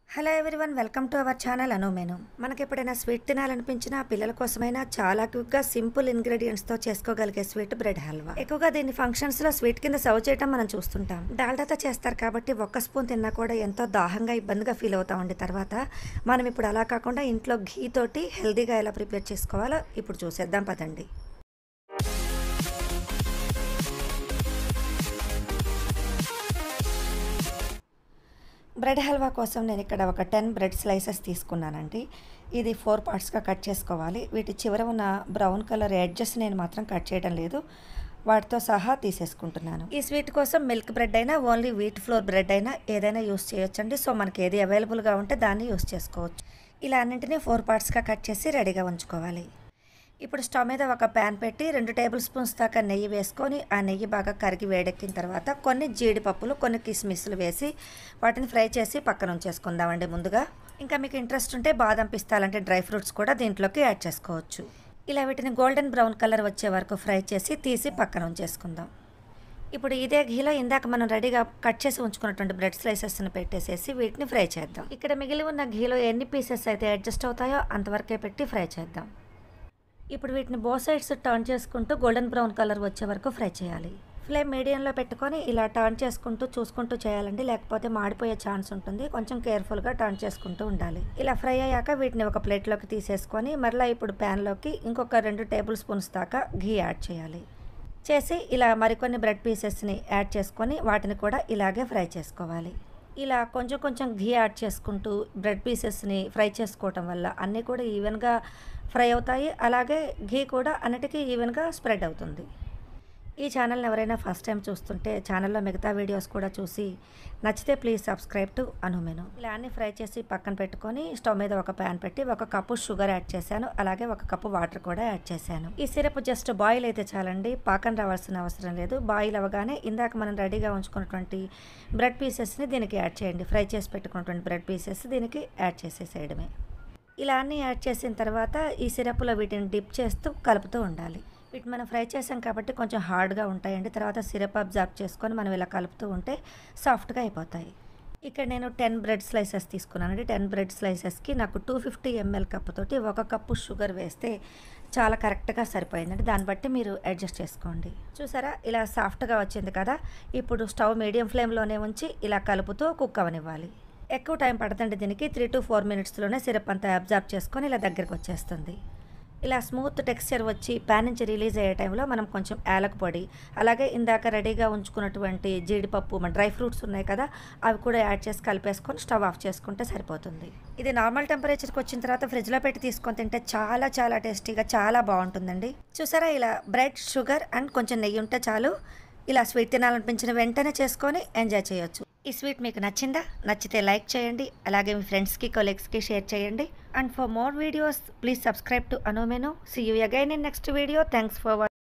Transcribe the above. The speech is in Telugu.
Hello everyone, welcome to our channel Anu menu. మనకి ఎప్పుడైనా స్వీట్ తినాలనిపించినా పిల్లల కోసమైనా చాలా క్విక్గా సింపుల్ ఇంగ్రీడియంట్స్తో చేసుకోగలిగే స్వీట్ బ్రెడ్ హల్వా. ఎక్కువగా దీన్ని ఫంక్షన్స్లో స్వీట్ కింద సర్వ్ చేయడం మనం చూస్తుంటాం. డాల్డాతో చేస్తారు కాబట్టి ఒక్క స్పూన్ తిన్నా కూడా ఎంతో దాహంగా ఇబ్బందిగా ఫీల్ అవుతామండి. తర్వాత మనం ఇప్పుడు అలా కాకుండా ఇంట్లో ఘీ తోటి హెల్దీగా ఎలా ప్రిపేర్ చేసుకోవాలో ఇప్పుడు చూసేద్దాం పదండి. బ్రెడ్ హల్వా కోసం నేను ఇక్కడ ఒక 10 బ్రెడ్ స్లైసెస్ తీసుకున్నానండి. ఇది 4 పార్ట్స్గా కట్ చేసుకోవాలి. వీటి చివర ఉన్న బ్రౌన్ కలర్ ఎడ్జెస్ నేను మాత్రం కట్ చేయడం లేదు, వాటితో సహా తీసేసుకుంటున్నాను. ఈ స్వీట్ కోసం మిల్క్ బ్రెడ్ అయినా ఓన్లీ వీట్ ఫ్లోర్ బ్రెడ్ అయినా ఏదైనా యూస్ చేయొచ్చండి. సో మనకి ఏది అవైలబుల్గా ఉంటే దాన్ని యూస్ చేసుకోవచ్చు. ఇలా అన్నింటినీ 4 పార్ట్స్గా కట్ చేసి రెడీగా ఉంచుకోవాలి. ఇప్పుడు స్టవ్ మీద ఒక ప్యాన్ పెట్టి 2 టేబుల్ స్పూన్స్ దాకా నెయ్యి వేసుకొని ఆ నెయ్యి బాగా కరిగి వేడెక్కిన తర్వాత కొన్ని జీడిపప్పులు, కొన్ని కిస్మిస్లు వేసి వాటిని ఫ్రై చేసి పక్కన ఉంచేసుకుందామండి ముందుగా. ఇంకా మీకు ఇంట్రెస్ట్ ఉంటే బాదం, పిస్తాలంటే డ్రై ఫ్రూట్స్ కూడా దీంట్లోకి యాడ్ చేసుకోవచ్చు. ఇలా వీటిని గోల్డెన్ బ్రౌన్ కలర్ వచ్చే వరకు ఫ్రై చేసి తీసి పక్కన ఉంచేసుకుందాం. ఇప్పుడు ఇదే ఘీలో ఇందాక మనం రెడీగా కట్ చేసి ఉంచుకున్నటువంటి బ్రెడ్ స్లైసెస్ని పెట్టేసేసి వీటిని ఫ్రై చేద్దాం. ఇక్కడ మిగిలి ఉన్న ఘీలో ఎన్ని పీసెస్ అయితే అడ్జస్ట్ అవుతాయో అంతవరకే పెట్టి ఫ్రై చేద్దాం. ఇప్పుడు వీటిని బోత్ సైడ్స్ టర్న్ చేసుకుంటూ గోల్డెన్ బ్రౌన్ కలర్ వచ్చే వరకు ఫ్రై చేయాలి. ఫ్లేమ్ మీడియంలో పెట్టుకొని ఇలా టర్న్ చేసుకుంటూ చూసుకుంటూ చేయాలండి, లేకపోతే మాడిపోయే ఛాన్స్ ఉంటుంది. కొంచెం కేర్ఫుల్గా టర్న్ చేసుకుంటూ ఉండాలి. ఇలా ఫ్రై అయ్యాక వీటిని ఒక ప్లేట్లోకి తీసేసుకొని మరలా ఇప్పుడు ప్యాన్లోకి ఇంకొక 2 టేబుల్ స్పూన్స్ దాకా ఘీ యాడ్ చేయాలి. చేసి ఇలా మరికొన్ని బ్రెడ్ పీసెస్ని యాడ్ చేసుకొని వాటిని కూడా ఇలాగే ఫ్రై చేసుకోవాలి. ఇలా కొంచెం కొంచెం ఘీ యాడ్ చేసుకుంటూ బ్రెడ్ పీసెస్ని ఫ్రై చేసుకోవటం వల్ల అన్నీ కూడా ఈవెన్గా ఫ్రై అవుతాయి. అలాగే ఘీ కూడా అన్నిటికీ ఈవెన్గా స్ప్రెడ్ అవుతుంది. ఈ ఛానల్ని ఎవరైనా ఫస్ట్ టైం చూస్తుంటే ఛానల్లో మిగతా వీడియోస్ కూడా చూసి నచ్చితే please subscribe to Anu menu. ఇలా అన్ని ఫ్రై చేసి పక్కన పెట్టుకొని స్టవ్ మీద ఒక ప్యాన్ పెట్టి 1 కప్పు షుగర్ యాడ్ చేశాను. అలాగే 1 కప్పు వాటర్ కూడా యాడ్ చేశాను. ఈ సిరప్ జస్ట్ బాయిల్ అయితే చాలండి, పాకం రావాల్సిన అవసరం లేదు. బాయిల్ అవ్వగానే ఇందాక మనం రెడీగా ఉంచుకున్నటువంటి బ్రెడ్ పీసెస్ని దీనికి యాడ్ చేయండి. ఫ్రై చేసి పెట్టుకున్నటువంటి బ్రెడ్ పీసెస్ దీనికి యాడ్ చేసేసేయడమే. ఇలా అన్నీ యాడ్ చేసిన తర్వాత ఈ సిరప్లో వీటిని డిప్ చేస్తూ కలుపుతూ ఉండాలి. వీటిని మనం ఫ్రై చేసాం కాబట్టి కొంచెం హార్డ్గా ఉంటాయండి. తర్వాత సిరప్ అబ్జర్వ్ చేసుకొని మనం ఇలా కలుపుతూ ఉంటే సాఫ్ట్గా అయిపోతాయి. ఇక్కడ నేను 10 బ్రెడ్ స్లైసెస్ తీసుకున్నానండి. 10 బ్రెడ్ స్లైసెస్కి నాకు 250 ml కప్పుతోటి 1 కప్పు షుగర్ వేస్తే చాలా కరెక్ట్గా సరిపోయిందండి. దాన్ని బట్టి మీరు అడ్జస్ట్ చేసుకోండి. చూసారా, ఇలా సాఫ్ట్గా వచ్చింది కదా. ఇప్పుడు స్టవ్ మీడియం ఫ్లేమ్లోనే ఉంచి ఇలా కలుపుతూ కుక్ అవనివ్వాలి. ఎక్కువ టైం పడుతుంది దీనికి. 3 to 4 మినిట్స్లోనే సిరప్ అంతా అబ్జర్వ్ చేసుకొని ఇలా దగ్గరికి వచ్చేస్తుంది. ఇలా స్మూత్ టెక్స్చర్ వచ్చి ప్యాన్ నుంచి రిలీజ్ అయ్యే టైంలో మనం కొంచెం యాలక పొడి, అలాగే ఇందాక రెడీగా ఉంచుకున్నటువంటి జీడిపప్పు, మన డ్రై ఫ్రూట్స్ ఉన్నాయి కదా, అవి కూడా యాడ్ చేసి కలిపేసుకొని స్టవ్ ఆఫ్ చేసుకుంటే సరిపోతుంది. ఇది నార్మల్ టెంపరేచర్కి వచ్చిన తర్వాత ఫ్రిడ్జ్లో పెట్టి తీసుకొని తింటే చాలా చాలా టేస్టీగా చాలా బాగుంటుందండి. చూసారా, ఇలా బ్రెడ్, షుగర్ అండ్ కొంచెం నెయ్యి ఉంటే చాలు. ఇలా స్వీట్ తినాలనిపించిన వెంటనే చేసుకొని ఎంజాయ్ చేయొచ్చు. ఈ స్వీట్ మీకు నచ్చిందా? నచ్చితే లైక్ చేయండి, అలాగే మీ ఫ్రెండ్స్కి, కొలీగ్స్కి షేర్ చేయండి. And for more videos please subscribe to Anu menu. See you again in next video. Thanks for watching.